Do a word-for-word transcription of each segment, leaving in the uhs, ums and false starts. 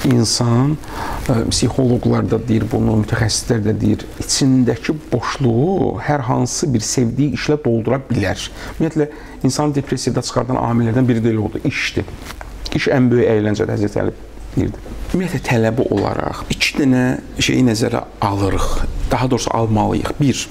İnsan, psixoloqlar da deyir bunu, mütəxəssislər də deyir, içindəki boşluğu hər hansı bir sevdiyi işlə doldura bilər. Ümumiyyətlə, insanı depressiyada çıxardan amillərdən biri də elə oldu, işdir. İş ən böyük əyləncədir, Həzrət Əli deyirdi. Ümumiyyətlə, tələbi olaraq iki dənə şeyi nəzərə alırıq, daha doğrusu almalıyıq. Bir,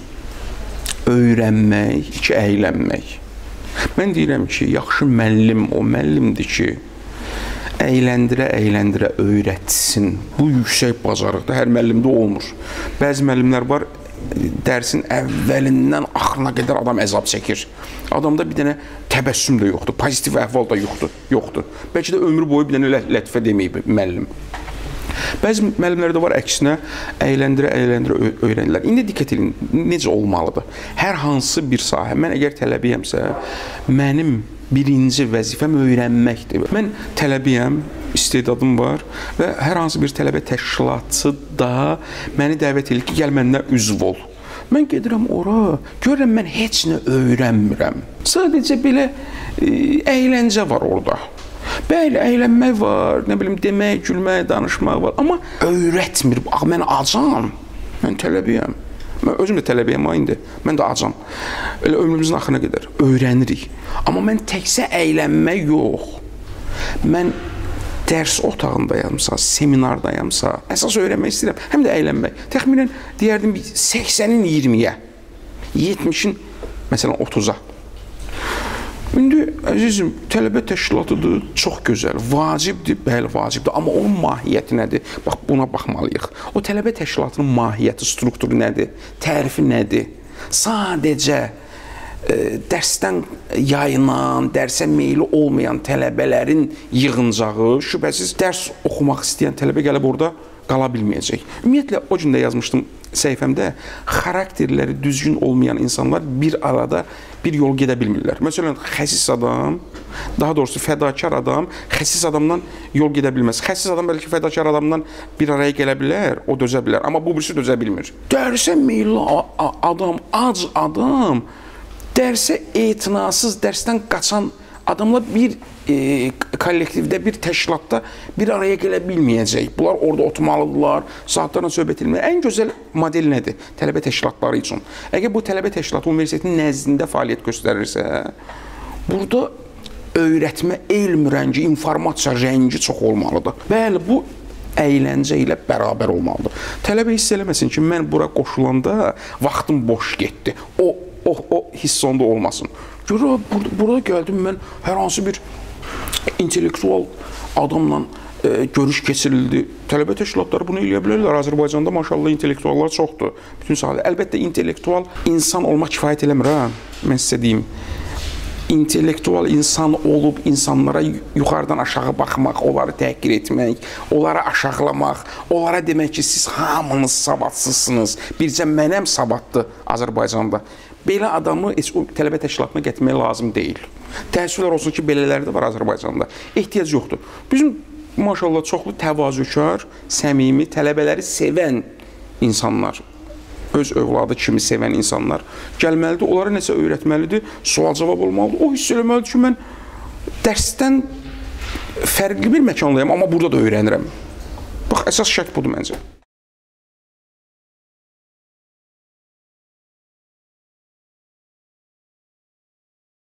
öyrənmək, iki, əylənmək. Mən deyirəm ki, yaxşı müəllim o müəllimdir ki, əyləndirə-əyləndirə öyrətsin. Bu yüksək bacarıqda hər müəllimdə olmur. Bəzi müəllimlər var, dərsin əvvəlindən axırına qədər adam əzab çəkir. Adamda bir dənə təbəssüm də yoxdur, pozitiv əhval da yoxdur. yoxdur. Bəlkə də ömrü boyu bir dənə lətifə deməyib müəllim. Bəzi müəllimlərdə var, əksinə əyləndirə-əyləndirə öyrənirlər. İndi diqqət edin, necə olmalıdır? Hər hansı bir sahə, mən əgər tələbəyəmsə, mənim birinci vəzifəm öyrənməkdir. Mən tələbəyəm, istedadım var və hər hansı bir tələbə təşkilatçısı da məni dəvət edir ki, gəl məndən üzv ol. Mən gedirəm ora, görürəm mən heç nə öyrənmirəm. Sadəcə belə e, əyləncə var orada. Bəli, əylənmək var, nə bilim, demək, gülmək, danışmaq var. Amma öyrətmir. Ax, mən acam, mən tələbəyəm. Mən özüm də tələbəyəm ha indi. Mən də acam. Elə ömrümüzün axırına qədər öyrənirik. Amma mən təkcə əylənmək yox. Mən dərs otağındayamsa, seminardayamsa, əsas öyrənmək istəyirəm, həm də əylənmək. Təxminən deyərdim səksənin iyirmiyə, yetmişin məsələn otuza. İndi, əzizim, tələbə təşkilatıdır, çox gözəl, vacibdir, bəli, vacibdir, amma onun mahiyyəti nədir? Bax, buna baxmalıyıq. O tələbə təşkilatının mahiyyəti, strukturu nədir? Tərifi nədir? Sadəcə e, dərsdən yayınan, dərsə meyli olmayan tələbələrin yığıncağı, şübhəsiz dərs oxumaq istəyən tələbə gəlib orada qala bilməyəcək. Ümumiyyətlə, o gün də yazmışdım səhifəmdə, xarakterləri düzgün olmayan insanlar bir arada bir yol gedə bilmirlər. Məsələn, xəsis adam, daha doğrusu fədakar adam, xəsis adamdan yol gedə bilməz. Xəsis adam bəlkə fədakar adamdan bir araya gələ bilər, o dözə bilər, amma bu birisi dözə bilmir. Dərsə meyilli adam, ac adam, dərsə etinasız, dərsdən qaçan adamlar bir e, kollektivdə, bir təşkilatda bir araya gələ bilməyəcək. Bunlar orada oturmalıdırlar, saatlarla söhbət edilməli. Ən gözəl model nədir? Tələbə təşkilatları üçün. Əgər bu tələbə təşkilatı universitetin nəzdində fəaliyyət göstərirsə, burada öyrətmə, elm rəngi, informasiya rəngi çox olmalıdır. Bəli, bu əyləncə ilə bərabər olmalıdır. Tələbə hiss eləməsin ki, mən bura qoşulanda vaxtım boş getdi. O, o, o hiss onda olmasın. Görə, burada, burada gəldim mən, hər hansı bir intellektual adamla e, görüş keçirildi. Tələbə təşkilatları bunu eləyə bilərlər. Azərbaycanda maşallah intellektuallar çoxdur. Bütün sahədə. Əlbəttə, intellektual insan olmaq kifayət eləmir, ha? Mən sizə deyim. İntellektual insan olub insanlara yuxarıdan aşağı baxmaq, onları təhqir etmək, onları aşağılamaq, onlara demək ki, siz hamınız savadsızsınız, bircə mənəm savadlı Azərbaycanda. Belə adamı heç o tələbə təşkilatına gətirmək lazım deyil. Təəssüflər olsun ki, belələri də var Azərbaycanda. Ehtiyac yoxdur. Bizim maşallah çoxlu təvazökar, səmimi, tələbələri sevən insanlar, öz övladı kimi sevən insanlar gəlməlidir, onlara nəsə öyrətməlidir, sual-cavab olmalıdır. O hiss eləməlidir ki, mən dərsdən fərqli bir məkandayım, amma burada da öyrənirəm. Bax, əsas şərt budur məncə.